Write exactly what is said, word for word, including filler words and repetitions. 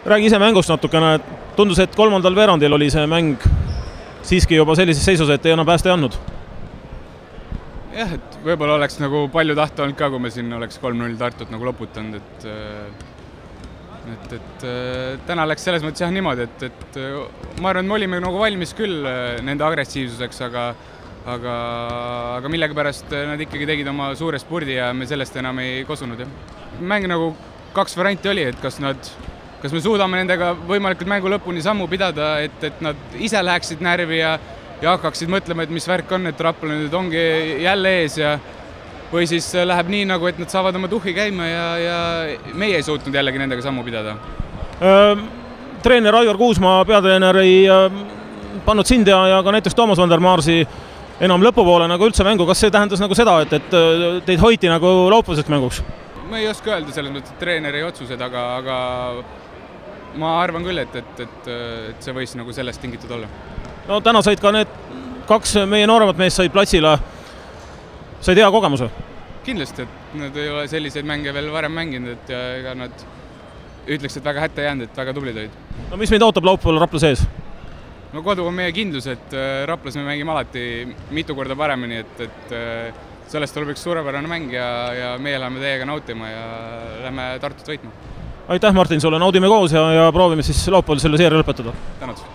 Räägi ise mängust natukene, tundus, et kolmandal veerandil oli see mäng siiski juba sellises seisus, et ei enam päästa ei andnud. Jah, et võib-olla oleks nagu palju tahta olnud ka, kui me siin oleks kolm null Tartut nagu loputanud, et et, et täna läks selles mõttes jah niimoodi, et, et ma arvan, et me olime nagu valmis küll nende agressiivsuseks, aga aga, aga millega pärast nad ikkagi tegid oma suure spurdi ja me sellest enam ei kosunud. Jah. Mäng nagu kaks varianti oli, et kas, nad, kas me suudame nendega võimalikult mängu lõpuni sammu pidada, et, et nad ise läheksid närvi ja, ja hakkaksid mõtlema, et mis värk on, et Rapla nüüd ongi jälle ees ja või siis läheb nii, nagu et nad saavad oma tuhhi käima ja, ja meie ei suutnud jällegi nendega sammu pidada. Treener Aivar Kuusmaa, peatreener ei pannud sind ja, ja ka näiteks Toomas Van der Maarsi enam lõpupoole nagu üldse mängu. Kas see tähendas nagu seda, et, et teid hoiti nagu laupäevaseks mänguks? Ma ei oska öelda selles mõttes, et treeneri otsused, aga, aga ma arvan küll, et, et, et, et see võis nagu sellest tingitud olla. No täna said ka need kaks meie nooremat meest said platsile. Said hea kogemuse? Kindlasti, et nad ei ole selliseid mänge veel varem mänginud, et ja ega nad ütleks, et väga hätta jäänud, et väga tublid olid. No mis meid ootab laupäeval Rapla sees? No kodu on meie kindlus, et Raplas me mängime alati mitu korda paremini, et, et sellest tuleb üks suurepärane mäng ja, ja meie läheme teiega nautima ja lähme Tartut võitma. Aitäh, Martin, sulle, naudime koos ja, ja proovime siis laupäeval selle seeria lõpetada. Tänud!